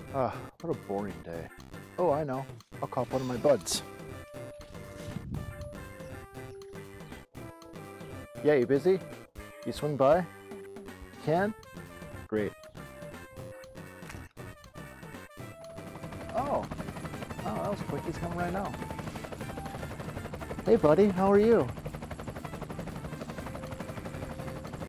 What a boring day. Oh, I know. I'll call up one of my buds. Yeah, you busy? You swing by? Can? Great. Oh, that was quick. He's coming right now. Hey, buddy. How are you?